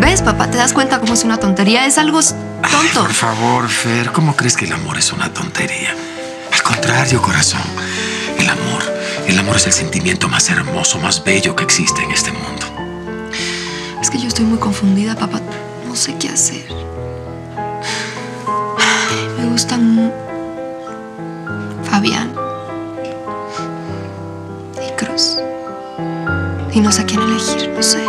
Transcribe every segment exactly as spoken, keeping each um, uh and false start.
¿Ves, papá? ¿Te das cuenta cómo es una tontería? Es algo tonto. Ay, por favor, Fer, ¿cómo crees que el amor es una tontería? Al contrario, corazón. El amor, el amor es el sentimiento más hermoso, más bello que existe en este mundo. Es que yo estoy muy confundida, papá. No sé qué hacer. Me gustan Fabián y Cruz. Y no sé a quién elegir, no sé.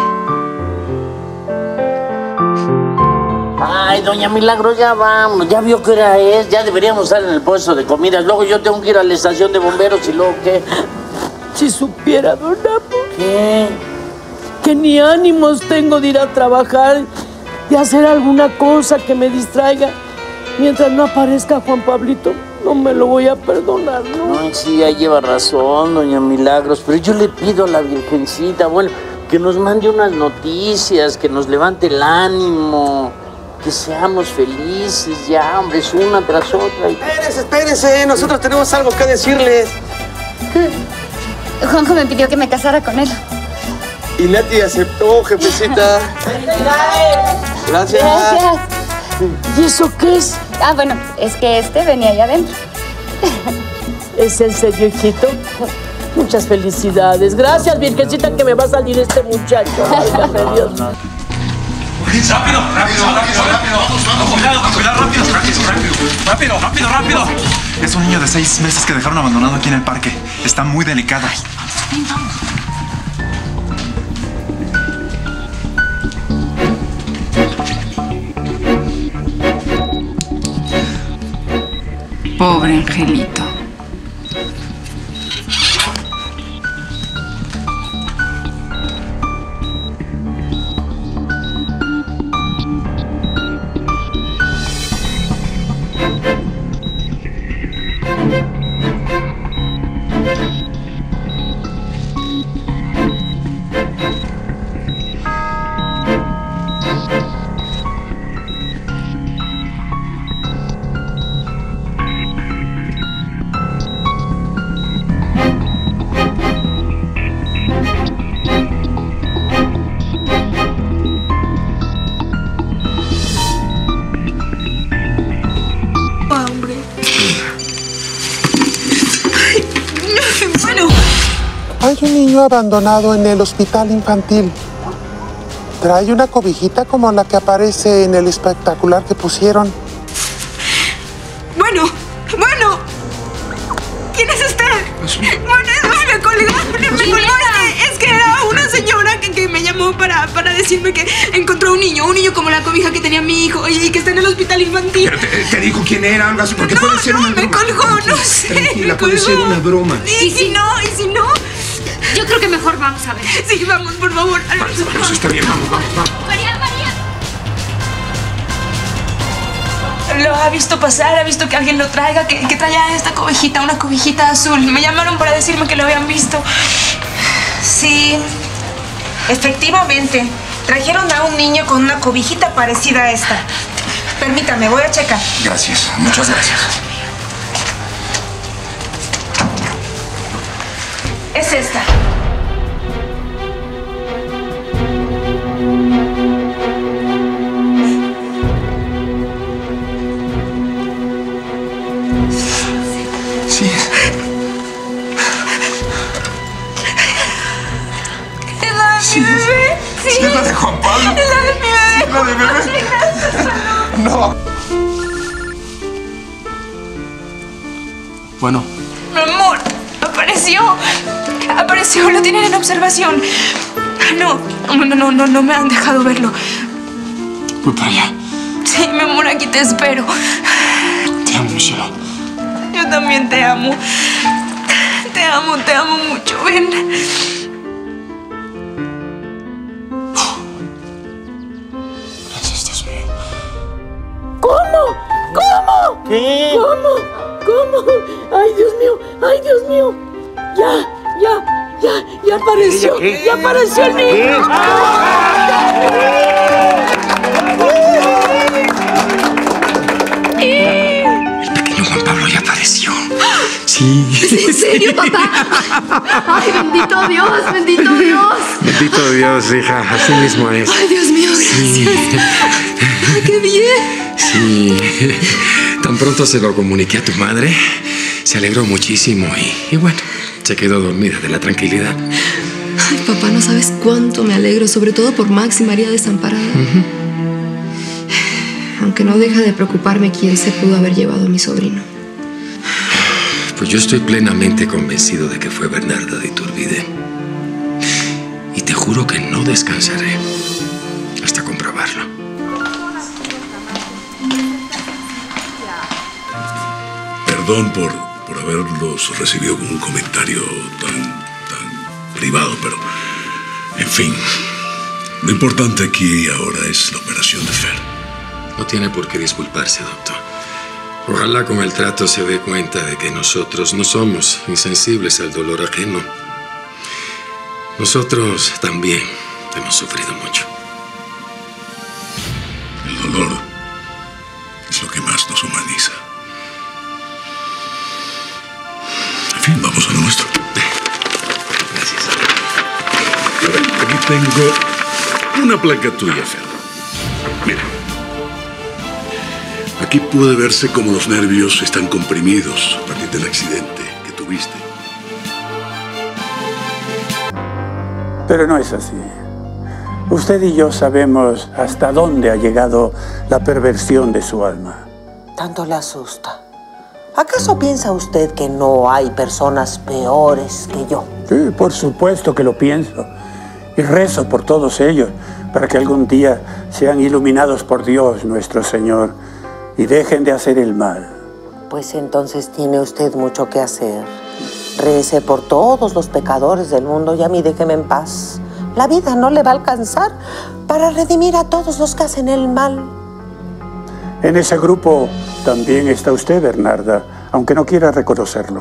Ay, doña Milagros, ya vamos. Ya vio qué hora es. Ya deberíamos estar en el puesto de comidas. Luego yo tengo que ir a la estación de bomberos y luego, ¿qué? Si supiera, don Apo, ¿Qué? que ni ánimos tengo de ir a trabajar, de hacer alguna cosa que me distraiga. Mientras no aparezca Juan Pablito, no me lo voy a perdonar, ¿no? Ay, sí, ya lleva razón, doña Milagros. Pero yo le pido a la Virgencita, bueno, que nos mande unas noticias, que nos levante el ánimo, que seamos felices ya, hombre, es una tras otra. Espérense, espérense, nosotros tenemos algo que decirles. Juanjo me pidió que me casara con él. Y Nati aceptó, jefecita. Gracias. Gracias. ¿Y eso qué es? Ah, bueno, es que este venía allá adentro. ¿Es en serio, hijito? Muchas felicidades. Gracias, Virgencita, que me va a salir este muchacho. Válgame Dios. ¡Rápido! ¡Rápido! ¡Rápido! ¡Rápido! ¡Vamos, vamos! ¡Cuidado, cuidado! ¡Rápido! ¡Rápido! ¡Rápido! ¡Rápido! ¡Rápido! Es un niño de seis meses que dejaron abandonado aquí en el parque. Está muy delicado. Ven, vamos. Pobre angelito. Hay un niño abandonado en el hospital infantil. Trae una cobijita como la que aparece en el espectacular que pusieron. Bueno, bueno. ¿Quién es usted? Bueno, me colgó, me colgó. Es que, es que era una señora que, que me llamó para, para decirme que encontró un niño, un niño como la cobija que tenía mi hijo y que está en el hospital infantil. Pero te, te dijo quién era, algo así, porque no, puede ser no, una me broma. colgó, Tranquila, no sé. Tranquila, me puede colgó. ser una broma. ¿Y, ¿Y si no? ¿Y si no? Yo creo que mejor vamos a ver. Sí, vamos, por favor. Vamos, vamos, está bien, vamos, vamos, vamos. María, María. Lo ha visto pasar, ha visto que alguien lo traiga, que, que traía esta cobijita, una cobijita azul. Me llamaron para decirme que lo habían visto. Sí, efectivamente. Trajeron a un niño con una cobijita parecida a esta. Permítame, voy a checar. Gracias, muchas gracias. Es esta. Sí. ¿Es la de Sí. mi bebé? Sí, es la de Juan Pablo. Es la de mi bebé. Sí, la de bebé. No. Bueno. Mi amor, apareció. Apareció, lo tienen en observación. No, no, no, no, no me han dejado verlo. Voy para allá. Sí, mi amor, aquí te espero. Te amo, Michelle. Yo también te amo. Te amo, te amo mucho. Ven. Gracias, Dios mío. ¿Cómo? ¿Cómo? ¿Qué? ¿Cómo? ¿Cómo? ¡Ay, Dios mío! ¡Ay, Dios mío! ¡Ya! ¡Ya! ¡Ya! ¡Ya apareció! ¿Qué? ¡Ya apareció el niño! El pequeño Juan Pablo ya apareció. Sí, Sí. ¿En serio, papá? Ay, bendito Dios, bendito Dios. Bendito Dios, hija, así mismo es. Ay, Dios mío, gracias. Sí. Ay, qué bien. Sí. Tan pronto se lo comuniqué a tu madre, se alegró muchísimo y, y bueno, se quedó dormida de la tranquilidad. Ay, papá, no sabes cuánto me alegro, sobre todo por Max y María desamparada. Uh-huh. Aunque no deja de preocuparme quién se pudo haber llevado a mi sobrino. Pues yo estoy plenamente convencido de que fue Bernarda de Iturbide. Y te juro que no descansaré hasta comprobarlo. Perdón por, por haberlos recibido con un comentario tan, tan privado, pero, en fin, lo importante aquí y ahora es la operación de Fer. No tiene por qué disculparse, doctor. Ojalá con el trato se dé cuenta de que nosotros no somos insensibles al dolor ajeno. Nosotros también hemos sufrido mucho. El dolor es lo que más nos humaniza. En fin, vamos a lo nuestro. Gracias. A ver, aquí tengo una placa tuya, Fer. Mira. Aquí puede verse cómo los nervios están comprimidos a partir del accidente que tuviste. Pero no es así. Usted y yo sabemos hasta dónde ha llegado la perversión de su alma. Tanto le asusta. ¿Acaso piensa usted que no hay personas peores que yo? Sí, por supuesto que lo pienso. Y rezo por todos ellos, para que algún día sean iluminados por Dios nuestro Señor y dejen de hacer el mal. Pues entonces tiene usted mucho que hacer. Rece por todos los pecadores del mundo y a mí déjeme en paz. La vida no le va a alcanzar para redimir a todos los que hacen el mal. En ese grupo también está usted, Bernarda, aunque no quiera reconocerlo.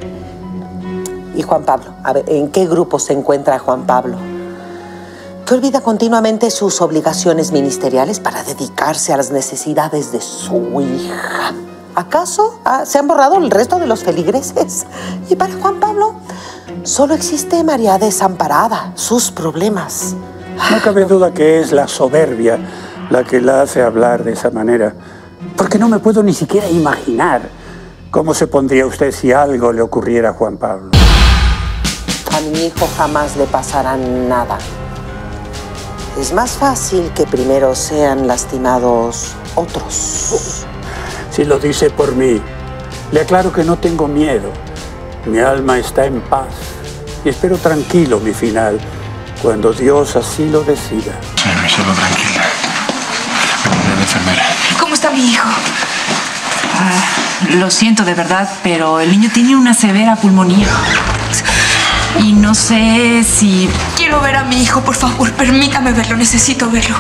Y Juan Pablo, a ver, ¿en qué grupo se encuentra Juan Pablo? Que olvida continuamente sus obligaciones ministeriales para dedicarse a las necesidades de su hija. ¿Acaso ah, se han borrado el resto de los feligreses? Y para Juan Pablo solo existe María desamparada, sus problemas. No cabe duda que es la soberbia la que la hace hablar de esa manera. Porque no me puedo ni siquiera imaginar cómo se pondría usted si algo le ocurriera a Juan Pablo. A mi hijo jamás le pasará nada. Es más fácil que primero sean lastimados otros. Si lo dice por mí, le aclaro que no tengo miedo. Mi alma está en paz y espero tranquilo mi final, cuando Dios así lo decida. Sí, solo tranquila. Venga, la enfermera. ¿Cómo está mi hijo? Ah, lo siento de verdad, pero el niño tiene una severa pulmonía. Y no sé si... Quiero ver a mi hijo, por favor. Permítame verlo. Necesito verlo.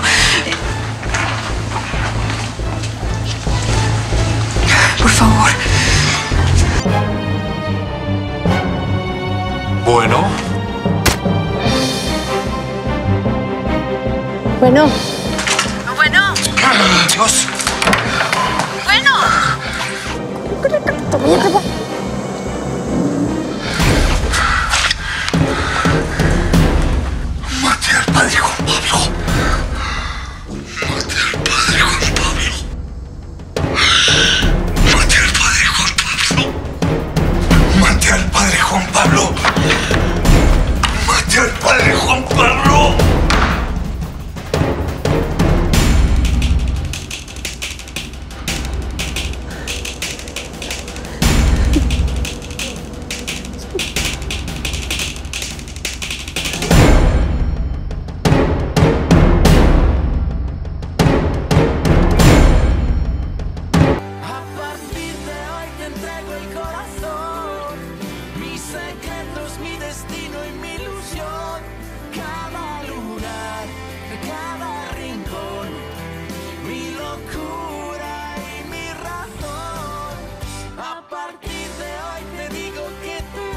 Por favor. Bueno. Bueno. Bueno. Dios.